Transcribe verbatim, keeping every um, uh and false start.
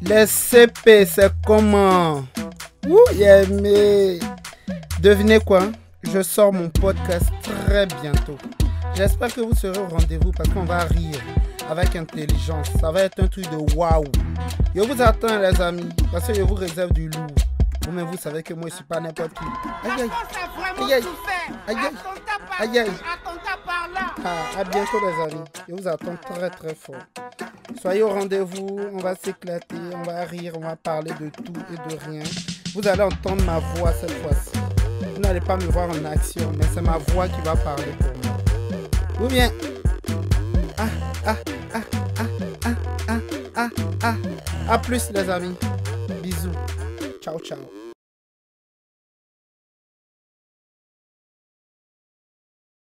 Les C P, c'est comment? Ouh, yeah, mais devinez quoi? Je sors mon podcast très bientôt. J'espère que vous serez au rendez-vous parce qu'on va rire avec intelligence. Ça va être un truc de waouh. Je vous attends les amis parce que je vous réserve du lourd. Vous-même vous savez que moi je suis pas n'importe qui. Aïe aïe. Aïe aïe. Aïe aïe. Aïe aïe. Ah, à bientôt les amis. Je vous attends très très fort. Soyez au rendez-vous, on va s'éclater, on va rire, on va parler de tout et de rien. Vous allez entendre ma voix cette fois-ci. Vous n'allez pas me voir en action, mais c'est ma voix qui va parler pour moi. Ou bien... Ah, ah, ah, ah, ah, ah, ah, ah. À plus les amis. Bisous. Ciao, ciao.